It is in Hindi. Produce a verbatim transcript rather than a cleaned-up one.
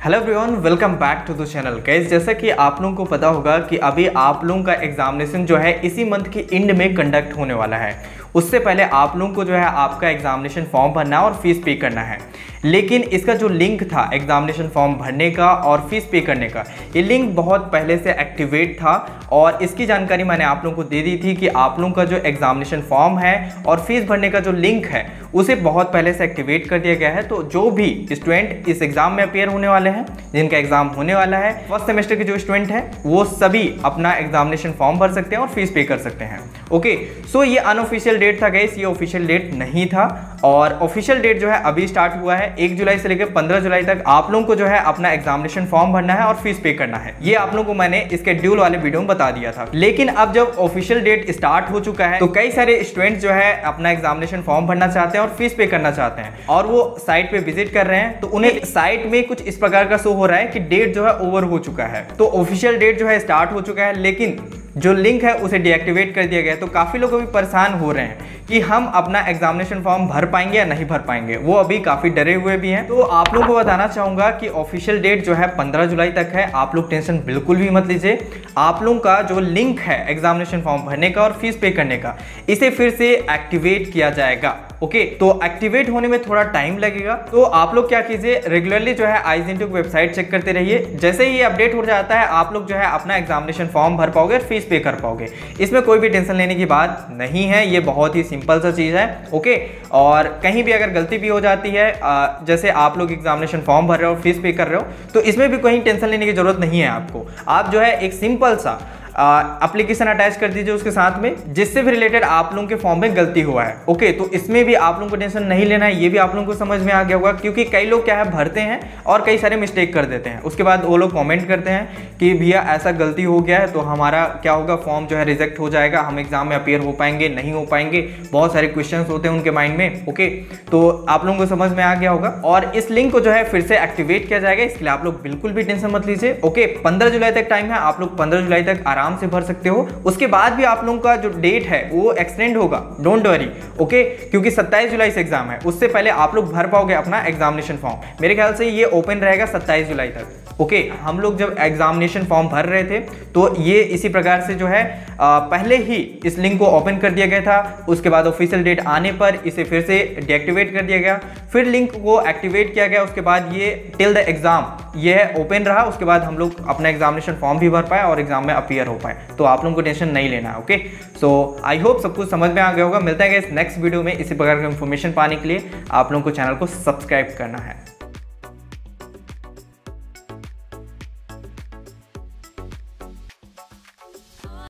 Hello everyone, welcome back to the channel. Guys, जैसा कि आप लोगों को पता होगा कि अभी आप लोगों का एग्जामिनेशन जो है इसी मंथ के एंड में कंडक्ट होने वाला है। उससे पहले आप लोगों को जो है आपका एग्जामिनेशन फॉर्म भरना है और फीस पे करना है। लेकिन इसका जो लिंक था एग्जामिनेशन फॉर्म भरने का और फीस पे करने का, ये लिंक बहुत पहले से एक्टिवेट था और इसकी जानकारी मैंने आप लोगों को दे दी थी कि आप लोगों का जो एग्जामिनेशन फॉर्म है और फीस भरने का जो लिंक है उसे बहुत पहले से एक्टिवेट कर दिया गया है। तो जो भी स्टूडेंट इस एग्जाम में अपेयर होने वाले हैं, जिनका एग्जाम होने वाला है, फर्स्ट सेमेस्टर के जो स्टूडेंट हैं वो सभी अपना एग्जामिनेशन फॉर्म भर सकते हैं और फीस पे कर सकते हैं। ओके, सो ये अनऑफिशियल डेट था गाइस, ये ऑफिशियल डेट नहीं था और ऑफिशियल डेट जो है अभी स्टार्ट हुआ है। एक जुलाई से लेकर पंद्रह जुलाई तक आप लोगों को जो है अपना एग्जामिनेशन फॉर्म भरना है और फीस पे करना है। ये आप लोगों को मैंने इसके ड्यूल वाले वीडियो में बता दिया था। लेकिन अब जब ऑफिशियल डेट स्टार्ट हो चुका है तो कई सारे स्टूडेंट्स जो है अपना एग्जामिनेशन फॉर्म भरना चाहते हैं और फीस पे करना चाहते हैं और वो साइट पे विजिट कर रहे हैं तो उन्हें साइट में कुछ इस प्रकार का शो हो रहा है कि डेट जो है ओवर हो चुका है। तो ऑफिशियल डेट जो है स्टार्ट हो चुका है लेकिन जो लिंक है उसे डीएक्टिवेट कर दिया गया है। तो काफी लोग अभी परेशान हो रहे हैं कि हम अपना एग्जामिनेशन फॉर्म भर पाएंगे या नहीं भर पाएंगे, वो अभी काफी डरे हुए भी हैं। तो आप लोगों को बताना चाहूंगा कि ऑफिशियल डेट जो है पंद्रह जुलाई तक है। आप लोग टेंशन बिल्कुल भी मत लीजिए। आप लोगों का जो लिंक है एग्जामिनेशन फॉर्म भरने का और फीस पे करने का, इसे फिर से एक्टिवेट किया जाएगा। ओके okay, तो एक्टिवेट होने में थोड़ा टाइम लगेगा। तो आप लोग क्या कीजिए, रेगुलरली जो है आइजेंटिक वेबसाइट चेक करते रहिए। जैसे ही ये अपडेट हो जाता है आप लोग जो है अपना एग्जामिनेशन फॉर्म भर पाओगे और फीस पे कर पाओगे। इसमें कोई भी टेंशन लेने की बात नहीं है, ये बहुत ही सिंपल सा चीज है। ओके, और कहीं भी अगर गलती भी हो जाती है, जैसे आप लोग एग्जामिनेशन फॉर्म भर रहे हो, फीस पे कर रहे हो, तो इसमें भी कोई टेंशन लेने की जरूरत नहीं है आपको। आप जो है एक सिंपल सा एप्लीकेशन अटैच कर दीजिए उसके साथ में, जिससे भी रिलेटेड आप लोगों के फॉर्म में गलती हुआ है। ओके, तो इसमें भी आप लोगों को टेंशन नहीं लेना है, ये भी आप लोगों को समझ में आ गया होगा। क्योंकि कई लोग क्या है भरते हैं और कई सारे मिस्टेक कर देते हैं, उसके बाद वो लोग कमेंट करते हैं कि भैया ऐसा गलती हो गया है तो हमारा क्या होगा, फॉर्म जो है रिजेक्ट हो जाएगा, हम एग्जाम में अपियर हो पाएंगे नहीं हो पाएंगे। बहुत सारे क्वेश्चन होते हैं उनके माइंड में। ओके, तो आप लोगों को समझ में आ गया होगा और इस लिंक को जो है फिर से एक्टिवेट किया जाएगा। इसके लिए आप लोग बिल्कुल भी टेंशन मत लीजिए। ओके, पंद्रह जुलाई तक टाइम है, आप लोग पंद्रह जुलाई तक आराम से भर सकते हो। उसके बाद भी आप लोगों का जो डेट है वो एक्सटेंड होगा, डोंट वरी। ओके, क्योंकि सत्ताईस जुलाई से एग्जाम है, उससे पहले आप लोग भर पाओगे अपना एग्जामिनेशन फॉर्म। मेरे ख्याल से ये ओपन रहेगा सत्ताईस जुलाई तक। ओके okay, हम लोग जब एग्जामिनेशन फॉर्म भर रहे थे तो ये इसी प्रकार से जो है आ, पहले ही इस लिंक को ओपन कर दिया गया था। उसके बाद ऑफिशियल डेट आने पर इसे फिर से डीएक्टिवेट कर दिया गया, फिर लिंक को एक्टिवेट किया गया। उसके बाद ये टिल द एग्जाम ये ओपन रहा। उसके बाद हम लोग अपना एग्जामिनेशन फॉर्म भी भर पाए और एग्जाम में अपीयर हो पाए। तो आप लोगों को टेंशन नहीं लेना है। ओके, सो आई होप सब कुछ समझ में आ गया होगा। मिलता है इस नेक्स्ट वीडियो में। इसी प्रकार की इन्फॉर्मेशन पाने के लिए आप लोगों को चैनल को सब्सक्राइब करना है।